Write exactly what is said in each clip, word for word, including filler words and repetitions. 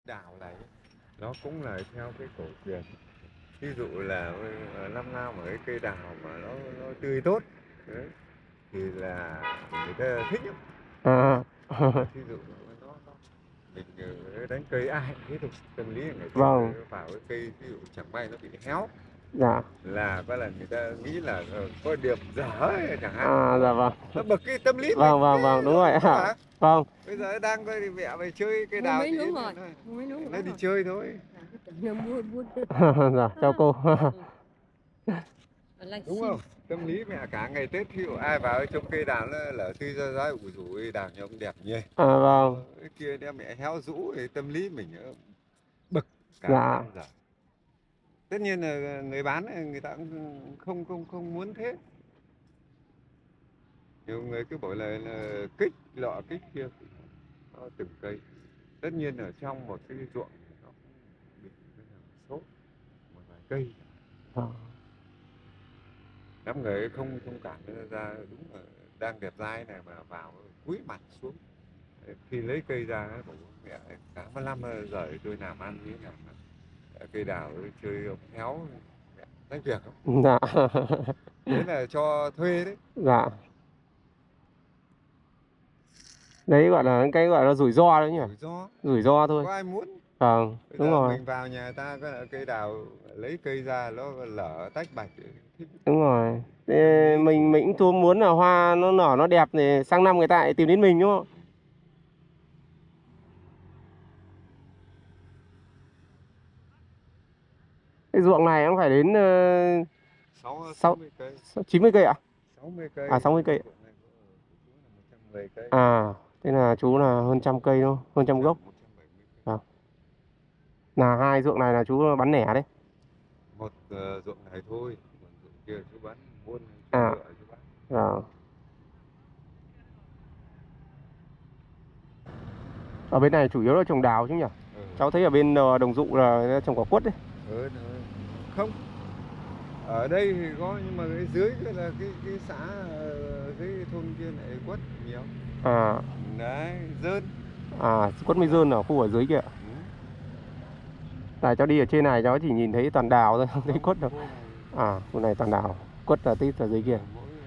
đào này nó cũng là theo cái cổ truyền. Ví dụ là ờ, năm nào mà cái cây đào mà nó nó tươi tốt đấy, thì là người ta thích lắm. À. Ví dụ nó, nó mình ờ, đánh cây ai cũng thế thôi, tâm lý là ngày Tết Vâng. vào cái cây ví dụ chẳng may nó bị héo Dạ. là có là người ta nghĩ là ờ, có điểm dở ấy, chẳng hạn À, dạ vâng. nó bực cái tâm lý mình Vâng, vâng, vâng, thế đúng rồi rồi có ạ. phải. Vâng. Bây giờ đang coi thì mẹ mày chơi cây Mua đào mấy thì nướng nó, rồi, mua mấy nướng nó rồi đi rồi. chơi thôi. Mua mua. Dạ, chào cô. Đúng không? Tâm lý mẹ cả ngày Tết ví dụ ai vào trong cây đào nó lở tươi ra rái ủi dồi đào nhà ông đẹp nhỉ. À, vâng. Cái kia đem mẹ héo rũ thì tâm lý mình nó bực cả Dạ. năm giờ. Tất nhiên là người bán người ta cũng không không không muốn thế. Nhiều người cứ bảo là, là kích lọ kích kia nó từng cây. Tất nhiên ở trong một cái ruộng nó cũng bị cái là một số một vài cây. Vâng. Năm người không thông cảm ra đúng là đang đẹp dai này mà vào cúi mặt xuống. Khi lấy cây ra bảo mẹ cả một năm rồi tôi làm ăn như thế nào mà cây đào chơi ông héo mẹ đánh việc không? Dạ. Đấy là cho thuê đấy. Dạ. Đấy gọi là cái gọi là rủi ro đấy nhỉ. Rủi ro. Rủi ro thôi. Có ai muốn. Vâng. Bây Đúng giờ rồi. mình vào nhà ta có cây đào lấy cây ra nó lở tách bạch thích. Đúng rồi. Thế mình mình cũng thu muốn là hoa nó nở nó đẹp thì sang năm người ta lại tìm đến mình đúng không? Cái ruộng này nó phải đến uh, sáu cây. chín mươi cây ạ? sáu mươi cây. À sáu mươi cây. một trăm mười cây. À, thế là chú là hơn trăm cây đúng không? Hơn trăm gốc. Vâng. Là hai ruộng này là chú bán lẻ đấy. Một uh, ruộng này thôi, còn ruộng kia chú bán buôn à. lựa chú bán. Vâng. Ở bên này chủ yếu là trồng đào chứ nhỉ? Ừ. Cháu thấy ở bên Đồng Dụ là trồng quả quất đấy. Ừ, không. Ở đây thì có nhưng mà cái dưới kia là cái cái xã dưới thôn kia lại quất nhiều. À. Đấy, dơn. À, quất mới dơn ở khu ở dưới kia. Ừ. Tại cháu đi ở trên này cháu chỉ nhìn thấy toàn đào thôi, không thấy quất đâu. À, khu này toàn đào, quất là tít ở dưới kia.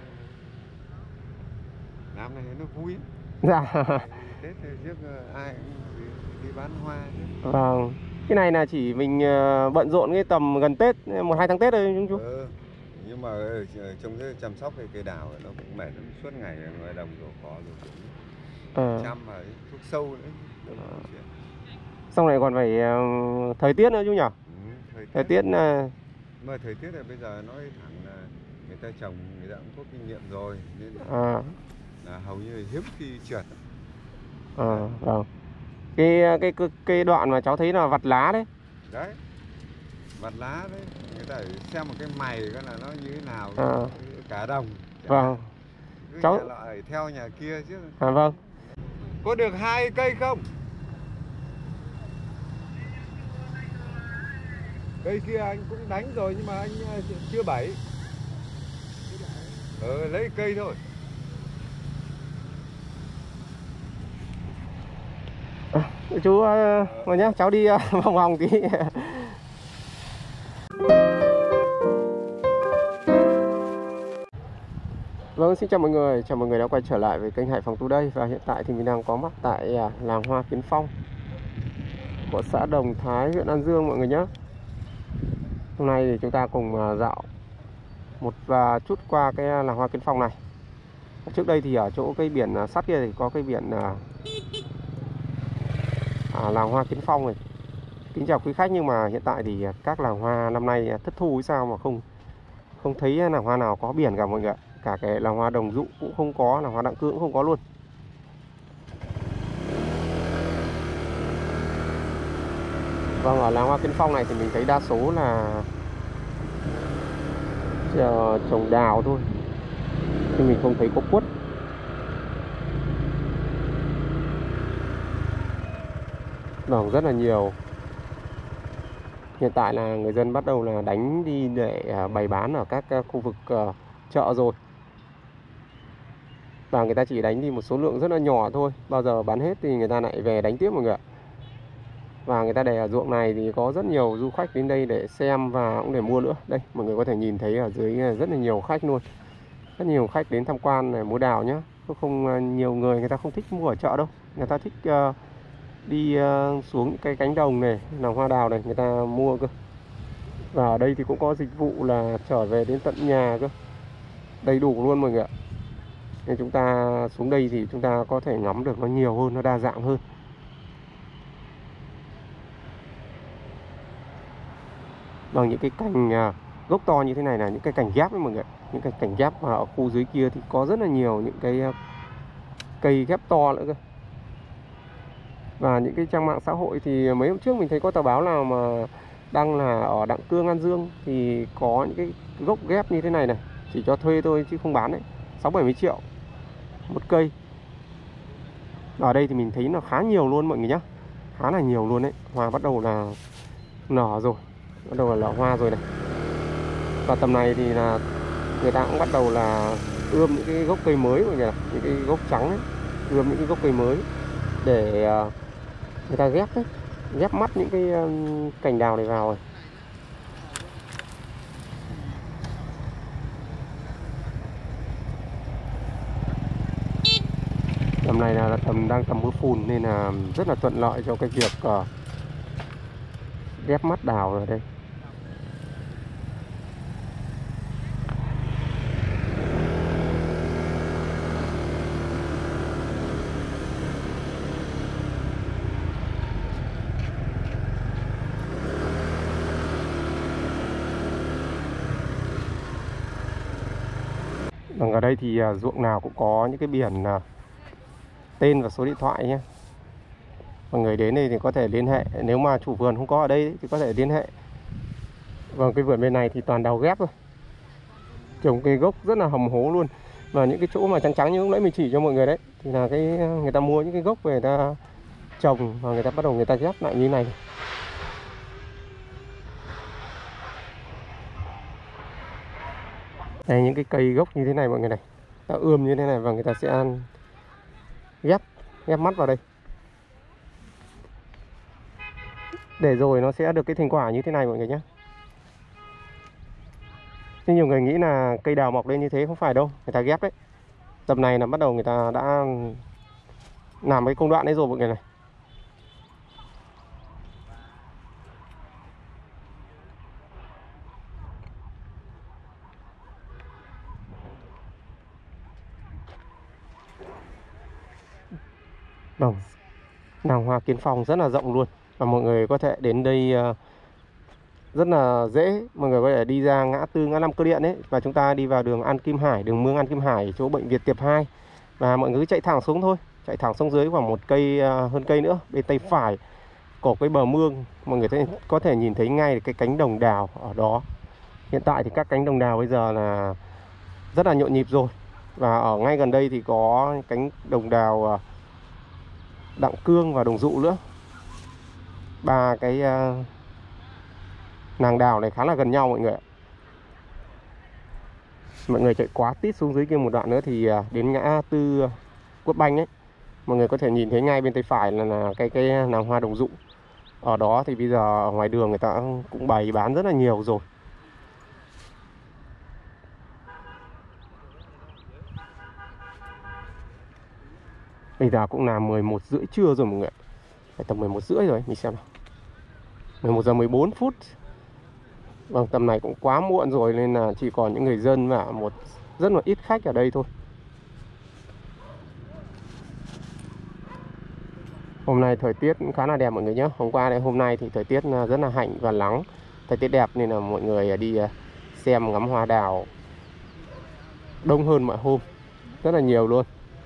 Năm này nó vui. Dạ. Tết thì trước ai cũng đi, đi bán hoa chứ. Vâng. Cái này là chỉ mình bận rộn cái tầm gần Tết, một hai tháng Tết thôi chúng chú. Ừ. Nhưng mà trong cái chăm sóc cái cây đào nó cũng mệt lắm, suốt ngày ngoài đồng rồi có rồi cũng chăm mà thuốc sâu nữa. À. Xong này còn phải uh, thời tiết nữa chú nhỉ? Ừ, thời tiết. Thời tiết là mà thời tiết là bây giờ nói thẳng là người ta trồng người ta cũng có kinh nghiệm rồi nên là, à. là hầu như hiếm khi trượt. À, vâng. Cái, cái cái cái đoạn mà cháu thấy là vặt lá đấy. Đấy. Vặt lá đấy, người ta phải xem một cái mày coi là nó như thế nào. À. Cả đồng. Vâng. Cứ cháu nhà loại theo nhà kia chứ. À vâng. Có được hai cây không? Cây kia anh cũng đánh rồi nhưng mà anh chưa bẫy. Ờ, lấy cây thôi. À, chú uh, ờ. nhá, cháu đi uh, vòng vòng tí. Vâng, xin chào mọi người, chào mọi người đã quay trở lại với kênh Hải Phòng Today. Và hiện tại thì mình đang có mặt tại uh, làng hoa Kiến Phong của xã Đồng Thái, huyện An Dương mọi người nhé. Hôm nay thì chúng ta cùng uh, dạo một uh, chút qua cái làng hoa Kiến Phong này. Trước đây thì ở chỗ cây biển uh, sắt kia thì có cây biển uh, à, làng hoa Kiến Phong này. Kính chào quý khách, nhưng mà hiện tại thì các làng hoa năm nay thất thu hay sao mà không không thấy làng hoa nào có biển cả mọi người ạ. Cả cái làng hoa Đồng Dụ cũng không có, làng hoa Đặng Cư cũng không có luôn. Vâng, ở làng hoa Kiến Phong này thì mình thấy đa số là trồng đào thôi, nhưng mình không thấy có quất. Vâng, rất là nhiều. Hiện tại là người dân bắt đầu là đánh đi để bày bán ở các khu vực chợ rồi. Và người ta chỉ đánh đi một số lượng rất là nhỏ thôi. Bao giờ bán hết thì người ta lại về đánh tiếp mọi người ạ. Và người ta để ở ruộng này thì có rất nhiều du khách đến đây để xem và cũng để mua nữa. Đây, mọi người có thể nhìn thấy ở dưới rất là nhiều khách luôn. Rất nhiều khách đến tham quan để mua đào nhé. Không nhiều người người ta không thích mua ở chợ đâu. Người ta thích uh, đi uh, xuống những cái cánh đồng này làm hoa đào này người ta mua cơ. Và ở đây thì cũng có dịch vụ là trở về đến tận nhà cơ. Đầy đủ luôn mọi người ạ. Nên chúng ta xuống đây thì chúng ta có thể ngắm được nó nhiều hơn, nó đa dạng hơn. Bằng những cái cành uh, gốc to như thế này là những cái cành ghép đấy mọi người. Những cái cành ghép mà ở khu dưới kia thì có rất là nhiều những cái uh, cây ghép to nữa cơ. Và những cái trang mạng xã hội thì mấy hôm trước mình thấy có tờ báo nào mà đăng là ở Đặng Cương, An Dương thì có những cái gốc ghép như thế này này, chỉ cho thuê thôi chứ không bán đấy, sáu bảy mươi triệu một cây. Ở đây thì mình thấy nó khá nhiều luôn mọi người nhá, khá là nhiều luôn đấy. Hoa bắt đầu là nở rồi, bắt đầu là nở hoa rồi này. Và tầm này thì là người ta cũng bắt đầu là ươm những cái gốc cây mới mọi người này, những cái gốc trắng ấy, ươm những cái gốc cây mới để người ta ghép đấy, ghép mắt những cái cành đào này vào rồi. Tầm này là tầm đang tầm mưa phùn nên là rất là thuận lợi cho cái việc uh, ghép mắt đào ở đây. Ở đây thì uh, ruộng nào cũng có những cái biển uh, tên và số điện thoại nhé. Mọi người đến đây thì có thể liên hệ. Nếu mà chủ vườn không có ở đây thì có thể liên hệ. Vâng, cái vườn bên này thì toàn đào ghép thôi, trồng cây gốc rất là hầm hố luôn. Và những cái chỗ mà trắng trắng như lúc nãy mình chỉ cho mọi người đấy thì là cái người ta mua những cái gốc về người ta trồng và người ta bắt đầu người ta ghép lại như này. Đây, những cái cây gốc như thế này mọi người này, ta ươm như thế này và người ta sẽ ghép ghép mắt vào đây để rồi nó sẽ được cái thành quả như thế này mọi người nhé. Nhưng nhiều người nghĩ là cây đào mọc lên như thế, không phải đâu, người ta ghép đấy. Tầm này là bắt đầu người ta đã làm cái công đoạn đấy rồi mọi người này. Vâng, làng hoa Kiến Phong rất là rộng luôn. Và mọi người có thể đến đây rất là dễ. Mọi người có thể đi ra ngã tư ngã năm Cơ Điện ấy, và chúng ta đi vào đường An Kim Hải, đường Mương An Kim Hải, chỗ bệnh viện Tiệp hai. Và mọi người cứ chạy thẳng xuống thôi, chạy thẳng xuống dưới khoảng một cây hơn cây nữa, bên tay phải có cái bờ mương. Mọi người có thể nhìn thấy ngay cái cánh đồng đào ở đó. Hiện tại thì các cánh đồng đào bây giờ là rất là nhộn nhịp rồi. Và ở ngay gần đây thì có cánh đồng đào Đặng Cương và Đồng Dụ nữa. Ba cái uh, nàng đào này khá là gần nhau mọi người ạ. Mọi người chạy quá tít xuống dưới kia một đoạn nữa thì uh, đến ngã tư uh, Quốc Banh ấy, mọi người có thể nhìn thấy ngay bên tay phải là, là cái cái nàng hoa Đồng Dụ. Ở đó thì bây giờ ở ngoài đường người ta cũng bày bán rất là nhiều rồi. Bây giờ cũng là mười một rưỡi trưa rồi mọi người ạ. Phải tầm mười một rưỡi rồi, mình xem nào. mười một giờ mười bốn phút. Vâng, tầm này cũng quá muộn rồi nên là chỉ còn những người dân và một rất là ít khách ở đây thôi. Hôm nay thời tiết cũng khá là đẹp mọi người nhé. Hôm qua đây, hôm nay thì thời tiết rất là hạnh và nắng. Thời tiết đẹp nên là mọi người đi xem ngắm hoa đào đông hơn mọi hôm, rất là nhiều luôn.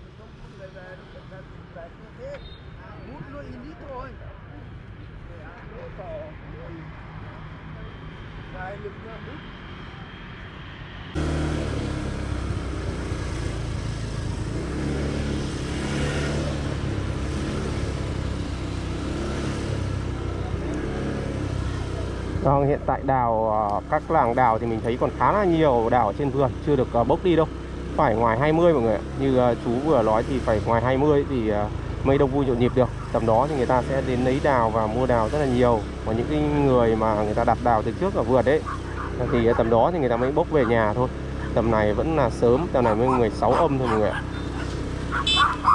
Vâng, hiện tại đào, các làng đào thì mình thấy còn khá là nhiều đào ở trên vườn, chưa được bốc đi đâu. Phải ngoài hai mươi mọi người ạ. Như chú vừa nói thì phải ngoài hai mươi thì mới đông vui nhộn nhịp được. tầm đó thì người ta sẽ đến lấy đào và mua đào rất là nhiều. Còn những cái người mà người ta đặt đào từ trước ở vườn đấy thì tầm đó thì người ta mới bốc về nhà thôi. Tầm này vẫn là sớm, tầm này mới mười sáu âm thôi mọi người ạ.